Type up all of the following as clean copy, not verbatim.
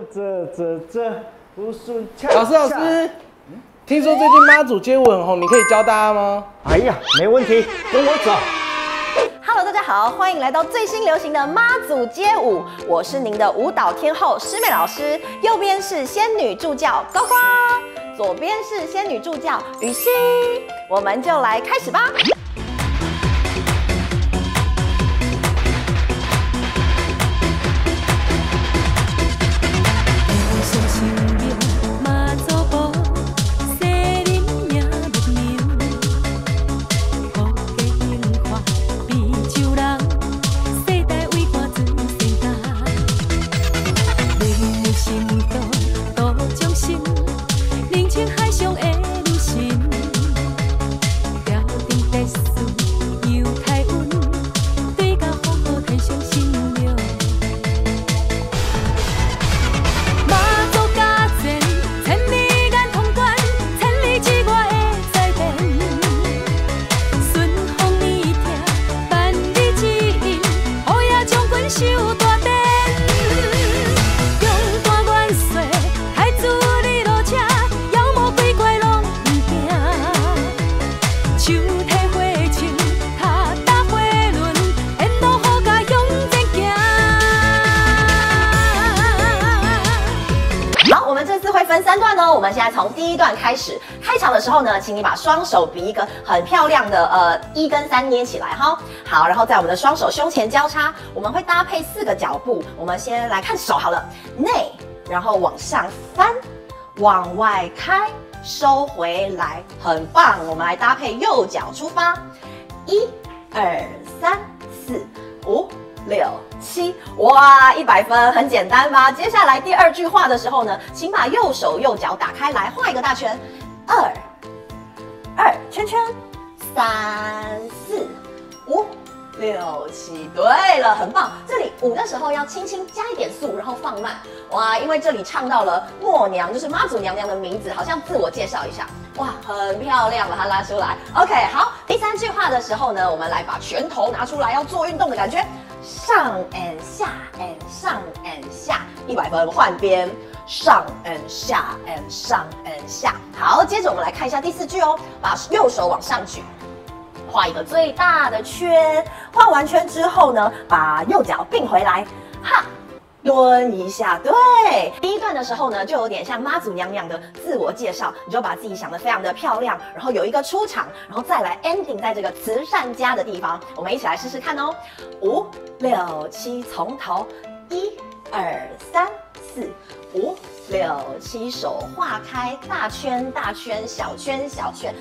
这不顺恰。 老师，听说最近妈祖街舞很红，你可以教大家吗？ 哎呀，没问题，跟我走。 Hello， 大家好，欢迎来到最新流行的妈祖街舞，我是您的舞蹈天后师妹老师，右边是仙女助教呱呱，左边是仙女助教雨欣，我们就来开始吧。我们现在从第一段开始，开场的时候呢，请你把双手比一个很漂亮的1跟3捏起来哈。好，然后在我们的双手胸前交叉，我们会搭配4个脚步。我们先来看手好了，内，然后往上翻，往外开，收回来，很棒。我们来搭配右脚出发，1、2、3、4、5、6、7，哇，100分，很简单吧？接下来第2句话的时候呢，请把右手右脚打开来，画一个大圈，2圈圈，3、4、5、6、7，对了，很棒。这里5的时候要轻轻加一点速，然后放慢，哇，因为这里唱到了默娘，就是妈祖娘娘的名字，好像自我介绍一下，哇，很漂亮，把它拉出来。OK， 好，第3句话的时候呢，我们来把拳头拿出来，要做运动的感觉。上 and 下 and 上 and 下，100分，换边，上 and 下 and 上 and 下。好，接着我们来看一下第4句哦，把右手往上举，画一个最大的圈。画完圈之后呢，把右脚并回来，哈。蹲一下，对。第一段的时候呢，就有点像妈祖娘娘的自我介绍，你就把自己想得非常的漂亮，然后有一个出场，然后再来 ending 在这个慈善家的地方。我们一起来试试看哦，5、6、7，从头，1、2、3、4、5、6、7，手画开，大圈大圈，小圈小圈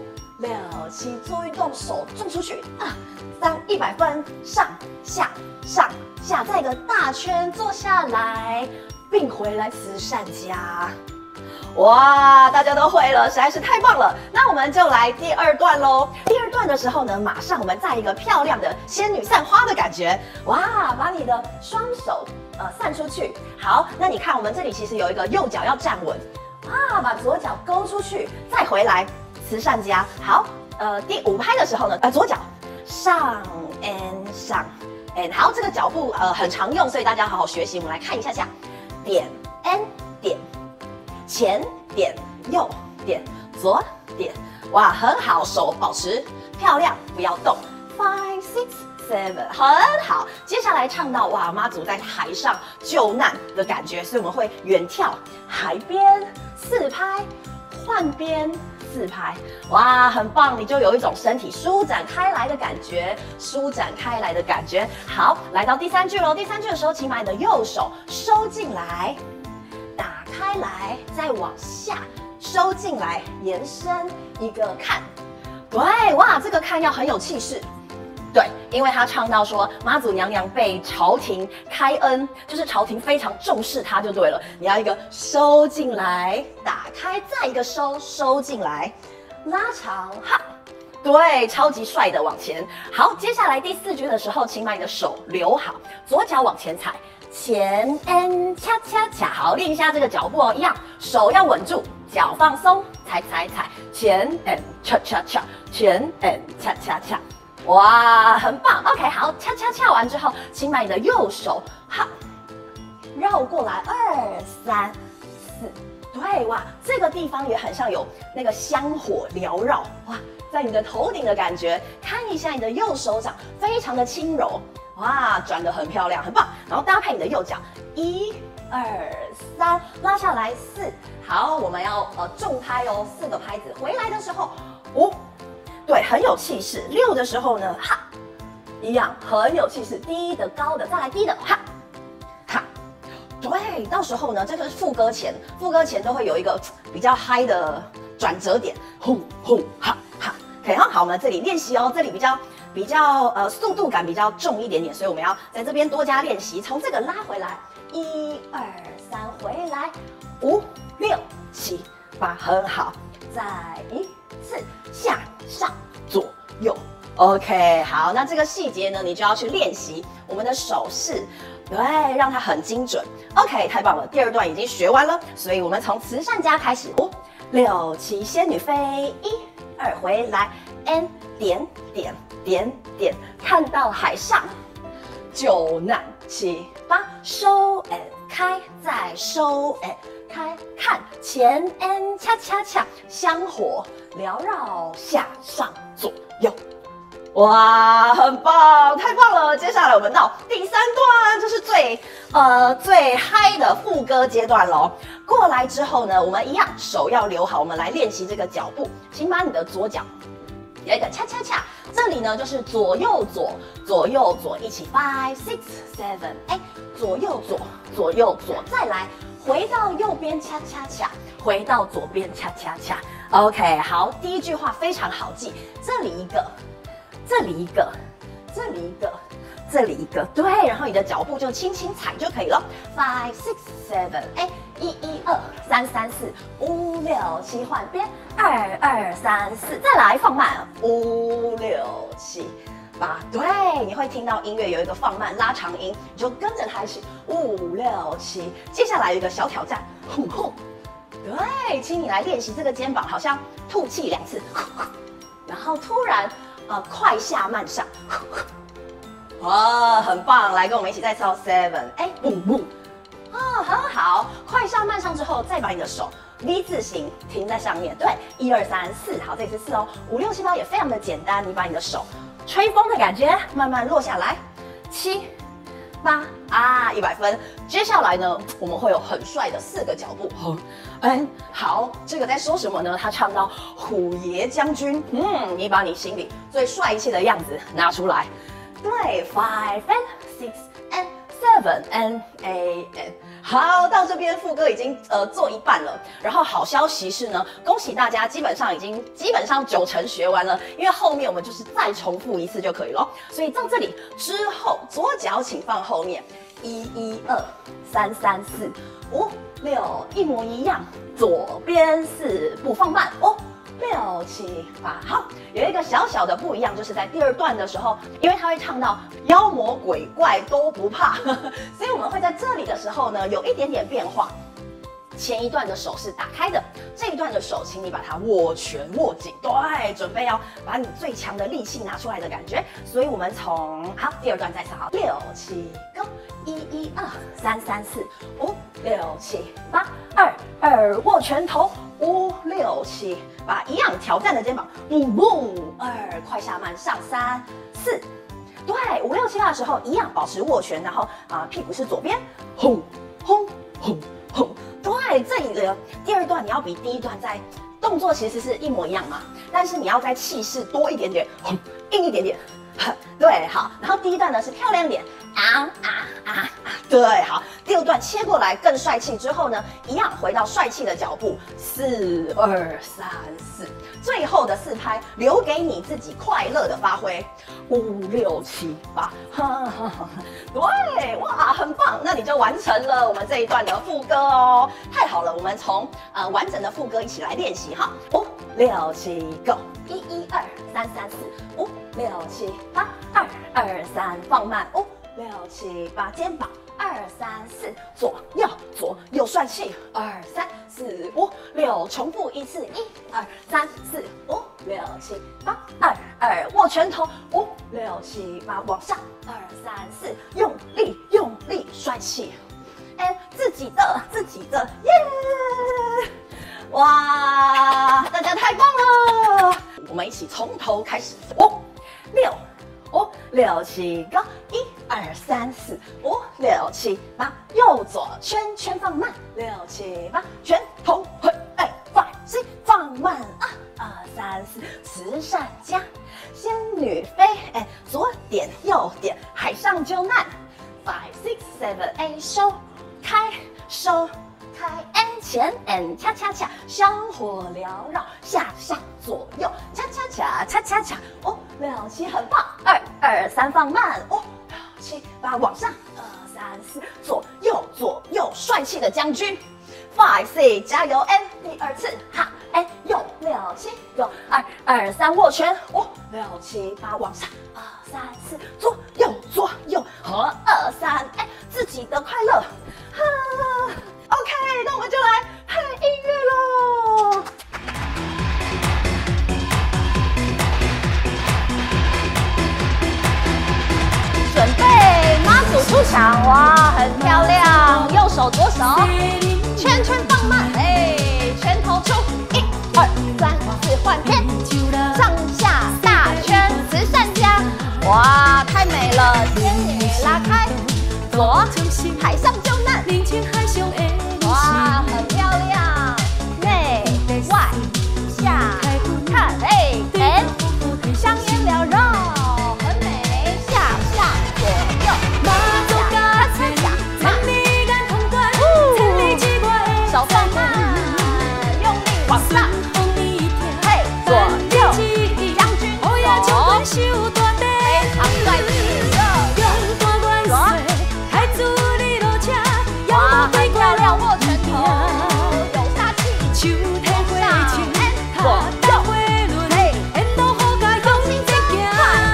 ，5、6、7，做运动，手转出去，3，100分，上下上下，再一个大圈，坐下来，并回来慈善家。哇，大家都会了，实在是太棒了。那我们就来第2段喽。第2段的时候呢，马上我们在一个漂亮的仙女散花的感觉。哇，把你的双手散出去。好，那你看我们这里其实有一个右脚要站稳，啊，把左脚勾出去，再回来慈善家。好，第5拍的时候呢，左脚上 and 上。好，这个脚步很常用，所以大家好好学习。我们来看一下下，点 and 点，前点右点左点，哇，很好，手保持漂亮，不要动。5、6、7，很好。接下来唱到哇，妈祖在海上救难的感觉，所以我们会远跳，海边4拍，换边。4拍，哇，很棒！你就有一种身体舒展开来的感觉，舒展开来的感觉。好，来到第3句喽。第3句的时候，请把你的右手收进来，打开来，再往下收进来，延伸一个看。对，哇，这个看要很有气势。对，因为他唱到说妈祖娘娘被朝廷开恩，就是朝廷非常重视她就对了。你要一个收进来，打开，再一个收进来，拉长，哈，对，超级帅的往前。好，接下来第4句的时候，请把你的手留好，左脚往前踩，前 and 恰恰恰。好，练一下这个脚步哦，一样，手要稳住，脚放松，踩踩踩，前 and 恰恰恰，前 and 恰恰恰。哇，很棒 ！OK， 好，恰恰恰完之后，请把你的右手哈绕过来，2、3、4。对，哇，这个地方也很像有那个香火缭绕，哇，在你的头顶的感觉。看一下你的右手掌，非常的轻柔，哇，转得很漂亮，很棒。然后搭配你的右脚，1、2、3，拉下来4。好，我们要重拍哦，4个拍子。回来的时候5，对，很有气势。6的时候呢，哈，一样很有气势，低的高的，再来低的，哈。对，到时候呢，这个是副歌前都会有一个比较嗨的转折点，轰轰哈哈。可以哈，好，我们这里练习哦，这里比较速度感比较重一点点，所以我们要在这边多加练习。从这个拉回来，1、2、3，回来，5、6、7、8，很好。再一次下上左右 ，OK， 好，那这个细节呢，你就要去练习我们的手势。对，让它很精准。OK， 太棒了！第2段已经学完了，所以我们从慈善家开始，5、6、7，仙女飞，1、2，回来 ，N 点点点点，看到海上，9、9、7、8，收 N 开，再收 N 开，看前 N 恰恰恰，香火缭绕，下上左右。哇，很棒，太棒了！接下来我们到第3段，就是最嗨的副歌阶段咯。过来之后呢，我们一样手要留好，我们来练习这个脚步。请把你的左脚有一个恰恰恰，这里呢就是左右左，左右左，一起 5、6、7、8，左右左，左右左，再来回到右边恰恰恰，回到左边恰恰恰。OK， 好，第一句话非常好记，这里一个。这里一个，这里一个，这里一个，对，然后你的脚步就轻轻踩就可以了。5、6、7，1、1、2、3、3、4、5、6、7，换边，2、2、3、4，再来放慢，5、6、7、8，对，你会听到音乐有一个放慢拉长音，你就跟着它一起5、6、7。接下来有一个小挑战，轰轰，对，请你来练习这个肩膀，好像吐气2次，然后突然。快下慢上，哇，很棒！来跟我们一起再跳7，boom boom，很好。快下慢上之后，再把你的手 V 字形停在上面，对，1、2、3、4，好，这次4哦，5、6、7、8也非常的简单，你把你的手吹风的感觉慢慢落下来，7、8啊，100分。接下来呢，我们会有很帅的4个脚步。好，这个在说什么呢？他唱到虎爷将军，你把你心里最帅气的样子拿出来。对，5 and 6 and 7 and 8 and。好，到这边副歌已经做一半了。然后好消息是呢，恭喜大家，基本上90%学完了，因为后面我们就是再重复一次就可以了。所以到这里之后，左脚请放后面，1、1、2、3、3、4、5、6，一模一样，左边4步放慢，5、6、7、8，好，有一个小小的不一样，就是在第2段的时候，因为他会唱到妖魔鬼怪都不怕，所以我们会在这里的时候呢，有一点点变化。前一段的手是打开的，这一段的手，请你把它握拳握紧，对，准备要把你最强的力气拿出来的感觉。所以我们好，第2段再唱，好，6、7 ，Go， 1、1、2、3、3、4、5、6、7、8，2、2，握拳头，5、6、7、8，一样挑战的肩膀，boom boom， 2，快下慢上3、4，对，5、6、7、8的时候一样保持握拳，然后屁股是左边，轰轰轰轰。对，这里的第2段你要比第1段在动作其实是一模一样嘛，但是你要在气势多一点点，硬一点点，对，好。然后第1段呢是漂亮点，对，好。第2段切过来更帅气之后呢，一样回到帅气的脚步，4、2、3、4，最后的4拍留给你自己快乐的发挥，5、6、7、8，对，哇，很棒，那你就完成了我们这一段的副歌哦，太好了，我们从完整的副歌一起来练习哈，5、6、7 ，Go， 1、1、2、3、3、4、5、6、7、8，2、2、3，放慢，5、6、7、8，肩膀，2、3、4，左右帅气，2、3、4、5、6，重复一次，1、2、3、4、5、6、7、8，2、2，握拳头，5、6、7、8，往上，2、3、4，用力，帅气。 and 自己的，耶！哇，大家太棒了！我们一起从头开始，5、6、6、7、9，1、2、3、4、5、6、7、8，右左圈圈放慢，6、7、8，拳头回5、6、放慢啊，2、3、4，慈善家，仙女飞，左点右点，海上救难，5、6、7、8，收开 ，and 前 and 恰恰恰，香火缭绕，下左右，恰恰恰，5、6、7，很棒，2、2、3放慢，5、6、7、8往上，2、3、4，左右，帅气的将军，5、6加油 ，and 第二次，哈 ，and 右6、7、9，2、2、3握拳，5、6、7、8往上，2、3、4，左右，和2、3，自己的快乐，哈。OK， 那我们就来配音乐喽。准备妈祖出场，哇，很漂亮！右手左手，圈圈放慢，拳头出，1、2、3、4换边，上下大圈，慈善家，哇，太美了！仙女拉开，左海上救难。哇，很漂亮，内外下看，香烟缭绕，很美，下左右，手放慢，用力往上，左右，将军手，非常帅气。漂亮，握拳头，有杀气，往上，左右，用心快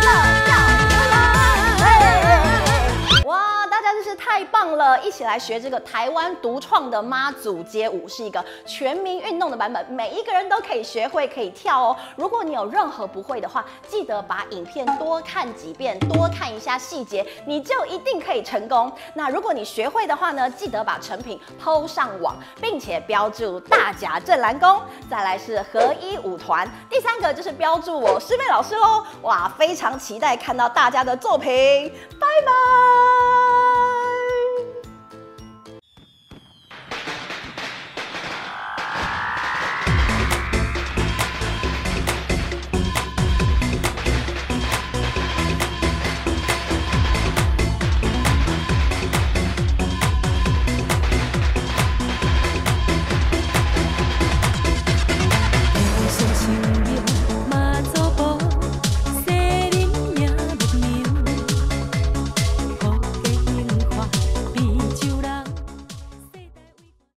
乐，哇，大家真是太棒了！一起来学这个台湾独创的妈祖街舞，是一个全民运动的版本，每一个人都可以学会，可以跳哦。如果你有任何不会的话，记得把影片多看几遍，多看一下细节，你就一定可以成功。那如果你学会的话呢，记得把成品PO上网，并且标注大甲镇澜宫。再来是合一舞团，第3个就是标注我师妹老师喽。哇，非常期待看到大家的作品，拜拜。